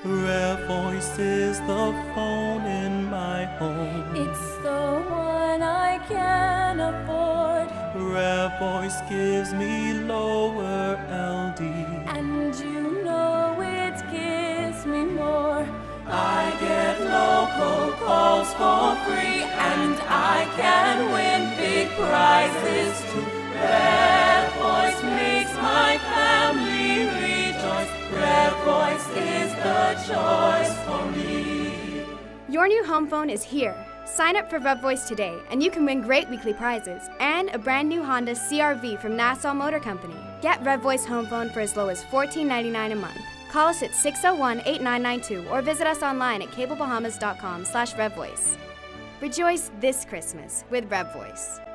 REVoice is the phone in my home. It's the one I can afford. REVoice gives me lower LD. And you know it gives me more. I get local calls for free, and I can win big prizes too. REVoice makes my family rejoice. REVoice is the choice for me. Your new home phone is here. Sign up for REVoice today, and you can win great weekly prizes and a brand new Honda CR-V from Nassau Motor Company. Get REVoice home phone for as low as $14.99 a month. Call us at 601-8992 or visit us online at cablebahamas.com/REVoice. Rejoice this Christmas with REVoice.